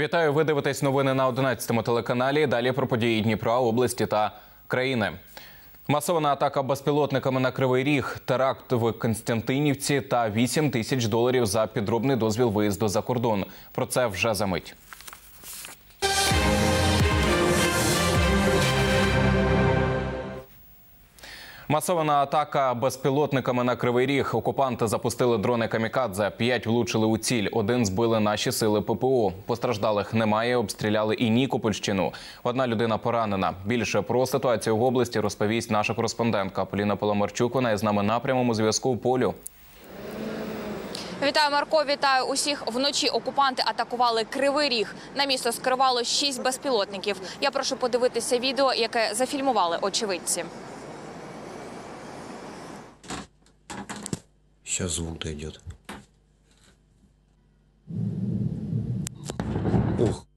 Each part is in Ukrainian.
Вітаю, ви дивитесь новини на 11-му телеканалі. Далі про події Дніпра, області та країни. Масована атака безпілотниками на Кривий Ріг, теракт в Костянтинівці та 8 тисяч доларів за підробний дозвіл виїзду за кордон. Про це вже за мить. Масована атака безпілотниками на Кривий Ріг. Окупанти запустили дрони «Камікадзе». 5 влучили у ціль, 1 збили наші сили ППО. Постраждалих немає, обстріляли і Нікопольщину. 1 людина поранена. Більше про ситуацію в області розповість наша кореспондентка Поліна Поломарчук. Вона є з нами на прямому зв'язку. Полю. Вітаю, Марко, вітаю усіх. Вночі окупанти атакували Кривий Ріг. На місто скерувало 6 безпілотників. Я прошу подивитися відео, яке зафільмували очевидці. Сейчас звук дойдет. Ох,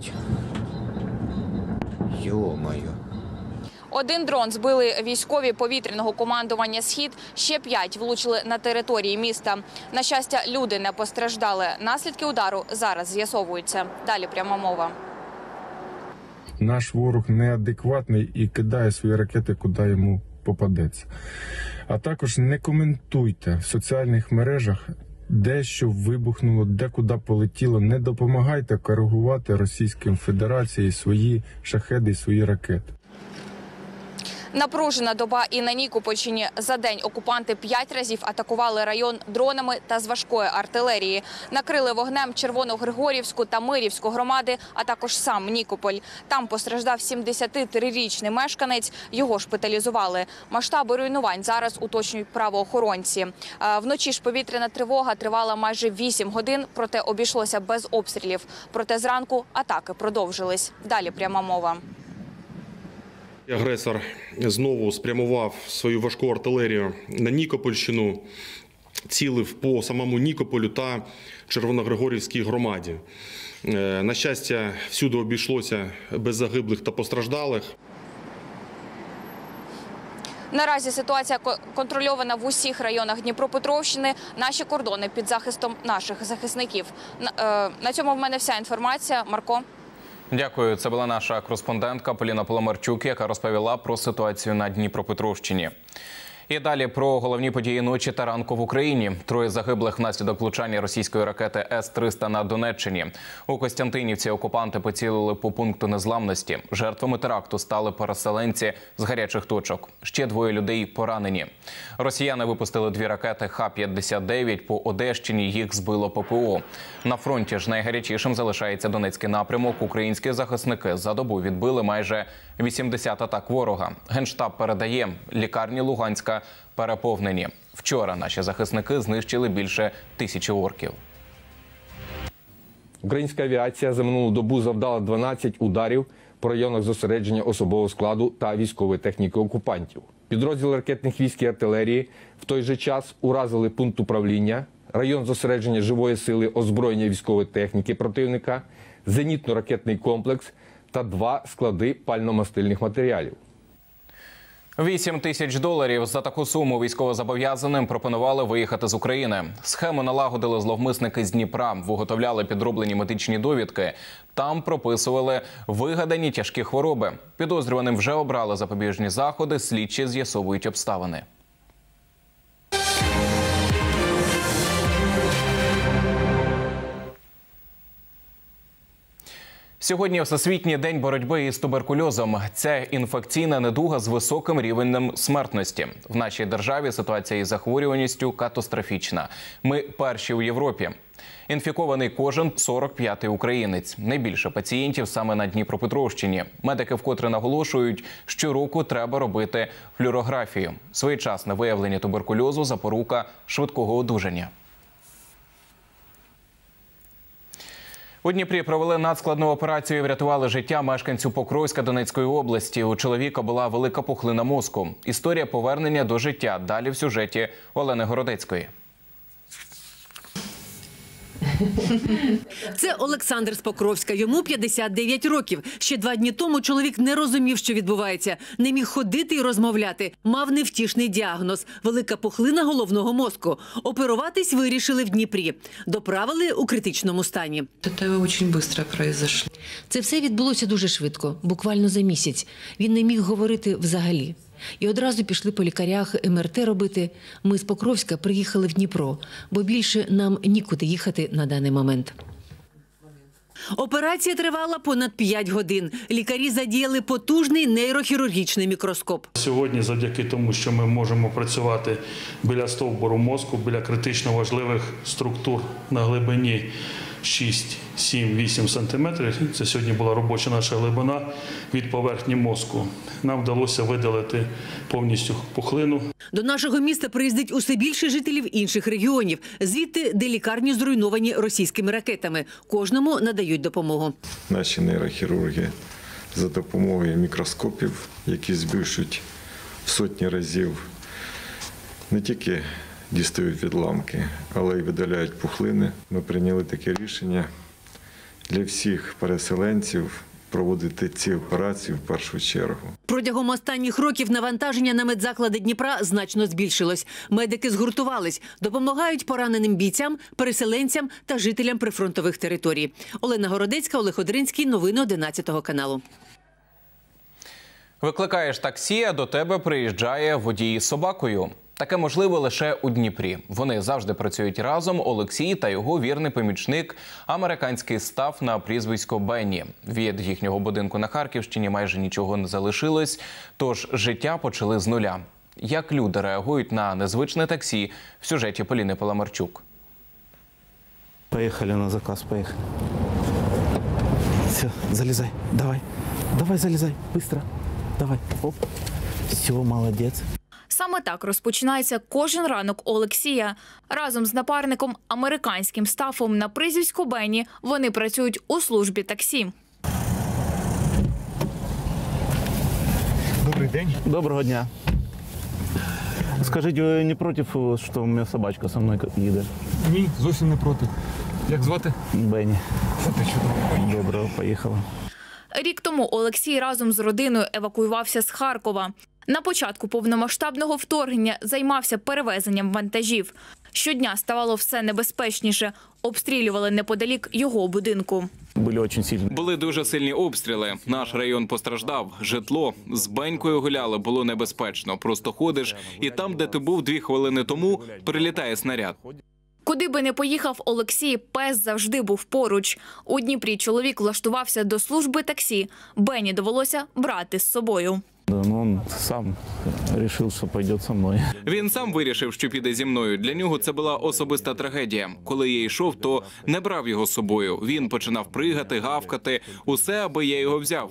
ё-моё. 1 дрон збили військові повітряного командування «Схід», ще 5 влучили на території міста. На щастя, люди не постраждали. Наслідки удару зараз з'ясовуються. Далі пряма мова. Наш ворог неадекватний і кидає свої ракети, куди йому попадеться. А також не коментуйте в соціальних мережах, де що вибухнуло, де куди полетіло. Не допомагайте коригувати Російській Федерації свої шахеди і свої ракети. Напружена доба і на Нікопольщині. За день окупанти 5 разів атакували район дронами та з важкої артилерії. Накрили вогнем Червоногригорівську та Мирівську громади, а також сам Нікополь. Там постраждав 73-річний мешканець, його шпиталізували. Масштаби руйнувань зараз уточнюють правоохоронці. Вночі ж повітряна тривога тривала майже 8 годин, проте обійшлося без обстрілів. Проте зранку атаки продовжились. Далі пряма мова. Агресор знову спрямував свою важку артилерію на Нікопольщину, цілив по самому Нікополю та Червоногригорівській громаді. На щастя, всюди обійшлося без загиблих та постраждалих. Наразі ситуація контрольована в усіх районах Дніпропетровщини. Наші кордони під захистом наших захисників. На цьому в мене вся інформація. Марко. Дякую. Це була наша кореспондентка Поліна Поломарчук, яка розповіла про ситуацію на Дніпропетровщині. І далі про головні події ночі та ранку в Україні. 3 загиблих внаслідок влучання російської ракети С-300 на Донеччині. У Костянтинівці окупанти поцілили по пункту незламності. Жертвами теракту стали переселенці з гарячих точок. Ще 2 людей поранені. Росіяни випустили 2 ракети Х-59 по Одещині. Їх збило ППО. На фронті ж найгарячішим залишається Донецький напрямок. Українські захисники за добу відбили майже 80 атак ворога. Генштаб передає, лікарні Луганська переповнені. Вчора наші захисники знищили більше 1000 орків. Українська авіація за минулу добу завдала 12 ударів по районах зосередження особового складу та військової техніки окупантів. Підрозділи ракетних військ і артилерії в той же час уразили пункт управління, район зосередження живої сили озброєння військової техніки противника, зенітно-ракетний комплекс та 2 склади пально-мастильних матеріалів. 8 тисяч доларів. За таку суму військовозобов'язаним пропонували виїхати з України. Схему налагодили зловмисники з Дніпра, виготовляли підроблені медичні довідки. Там прописували вигадані тяжкі хвороби. Підозрюваним вже обрали запобіжні заходи, слідчі з'ясовують обставини. Сьогодні Всесвітній день боротьби із туберкульозом. Це інфекційна недуга з високим рівнем смертності. В нашій державі ситуація із захворюваністю катастрофічна. Ми перші у Європі. Інфікований кожен 45-й українець. Найбільше пацієнтів саме на Дніпропетровщині. Медики вкотре наголошують, щороку треба робити флюорографію. Своєчасне виявлення туберкульозу – запорука швидкого одужання. У Дніпрі провели надскладну операцію і врятували життя мешканцю Покровська Донецької області. У чоловіка була велика пухлина мозку. Історія повернення до життя далі в сюжеті Олени Городецької. Це Олександр з Покровська. Йому 59 років. Ще 2 дні тому чоловік не розумів, що відбувається. Не міг ходити і розмовляти. Мав невтішний діагноз – велика пухлина головного мозку. Оперуватись вирішили в Дніпрі. Доправили у критичному стані. Это очень быстро произошло. Це все відбулося дуже швидко, буквально за місяць. Він не міг говорити взагалі. І одразу пішли по лікарях МРТ робити. Ми з Покровська приїхали в Дніпро, бо більше нам нікуди їхати на даний момент. Операція тривала понад 5 годин. Лікарі задіяли потужний нейрохірургічний мікроскоп. Сьогодні, завдяки тому, що ми можемо працювати біля стовбуру мозку, біля критично важливих структур на глибині 6, 7, 8 сантиметрів, це сьогодні була робоча наша глибина від поверхні мозку, нам вдалося видалити повністю пухлину. До нашого міста приїздить усе більше жителів інших регіонів. Звідти, де лікарні зруйновані російськими ракетами. Кожному надають допомогу. Наші нейрохірурги за допомогою мікроскопів, які збільшують в сотні разів, не тільки дістають відламки, але й видаляють пухлини. Ми прийняли таке рішення для всіх переселенців проводити ці операції в першу чергу. Протягом останніх років навантаження на медзаклади Дніпра значно збільшилось. Медики згуртувались, допомагають пораненим бійцям, переселенцям та жителям прифронтових територій. Олена Городецька, Олег Одринський. Новини 11 каналу. Викликаєш таксі, а до тебе приїжджає водій з собакою. Таке можливо лише у Дніпрі. Вони завжди працюють разом. Олексій та його вірний помічник – американський стаф на прізвисько Бенні. Від їхнього будинку на Харківщині майже нічого не залишилось, тож життя почали з нуля. Як люди реагують на незвичне таксі – в сюжеті Поліни Паламарчук. Поехали на заказ, поехали. Все, залезай, давай. Давай, залезай, быстро. Давай, оп. Все, молодец. Саме так розпочинається кожен ранок Олексія. Разом з напарником американським стафом на прізвисько Бенні вони працюють у службі таксі. Добрий день. Доброго дня. Скажіть, ви не проти, що у мене собачка зі мною їде? Ні, зовсім не проти. Як звати? Бенні. Доброго, поїхали. Рік тому Олексій разом з родиною евакуювався з Харкова. На початку повномасштабного вторгнення займався перевезенням вантажів. Щодня ставало все небезпечніше. Обстрілювали неподалік його будинку. Були дуже сильні обстріли. Наш район постраждав. Житло з Бенькою гуляли, було небезпечно. Просто ходиш, і там, де ти був 2 хвилини тому, прилітає снаряд. Куди би не поїхав Олексій, пес завжди був поруч. У Дніпрі чоловік влаштувався до служби таксі. Бенні довелося брати з собою. Він сам вирішив, що піде зі мною. Він сам вирішив, що піде зі мною. Для нього це була особиста трагедія. Коли я йшов, то не брав його з собою. Він починав пригати, гавкати. Усе, аби я його взяв.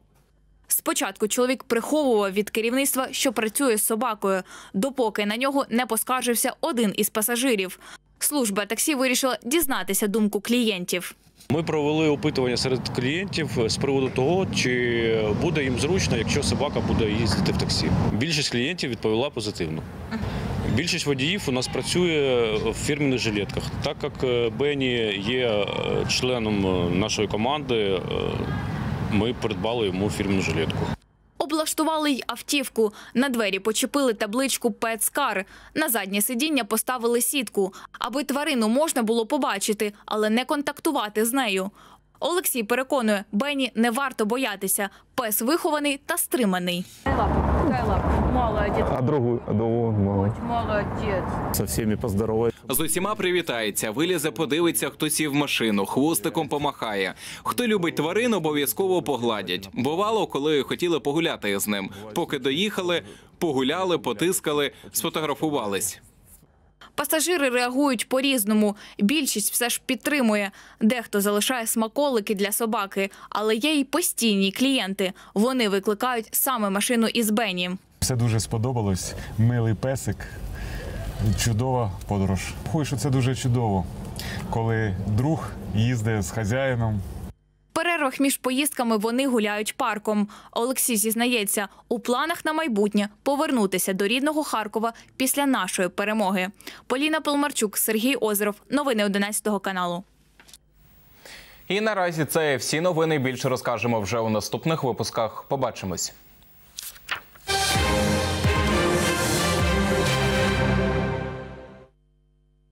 Спочатку чоловік приховував від керівництва, що працює з собакою, допоки на нього не поскаржився один із пасажирів. Служба таксі вирішила дізнатися думку клієнтів. Ми провели опитування серед клієнтів з приводу того, чи буде їм зручно, якщо собака буде їздити в таксі. Більшість клієнтів відповіла позитивно. Більшість водіїв у нас працює в фірменних жилетках. Так як Бенні є членом нашої команди, ми придбали йому фірменну жилетку. Облаштували й автівку. На двері почепили табличку «Петскар». На заднє сидіння поставили сітку, аби тварину можна було побачити, але не контактувати з нею. Олексій переконує, Бенні не варто боятися. Пес вихований та стриманий. Молодець. А другу молодець. Со всіма поздороваюсь. З усіма привітається, вилізе, подивиться, хто сів в машину, хвостиком помахає. Хто любить тварин, обов'язково погладять. Бувало, коли хотіли погуляти з ним. Поки доїхали, погуляли, потискали, сфотографувались. Пасажири реагують по-різному. Більшість все ж підтримує. Дехто залишає смаколики для собаки, але є й постійні клієнти. Вони викликають саме машину із Бенні. Все дуже сподобалось. Милий песик. Чудова подорож. Рахую, що це дуже чудово, коли друг їздить з хазяїном. В перервах між поїздками вони гуляють парком. Олексій зізнається, у планах на майбутнє повернутися до рідного Харкова після нашої перемоги. Поліна Паламарчук, Сергій Озеров. Новини 11 каналу. І наразі це всі новини. Більше розкажемо вже у наступних випусках. Побачимось.